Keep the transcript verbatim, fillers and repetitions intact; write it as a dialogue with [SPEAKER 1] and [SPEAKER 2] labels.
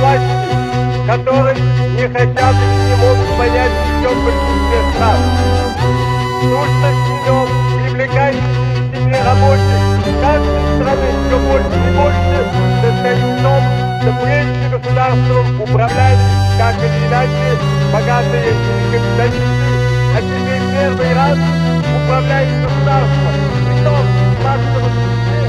[SPEAKER 1] власти, которые не хотят или не могут понять причем присутствие стран. Нужно семен, привлекать сильнее рабочих каждой страны все больше и больше состоит в том, что прежде государством управляли, как или иначе, богатые капиталисты, а теперь первый раз управляет государство. Притом массово